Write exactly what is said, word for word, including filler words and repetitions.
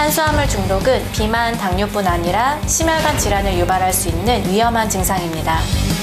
탄수화물 중독은 비만, 당뇨뿐 아니라 심혈관 질환을 유발할 수 있는 위험한 증상입니다.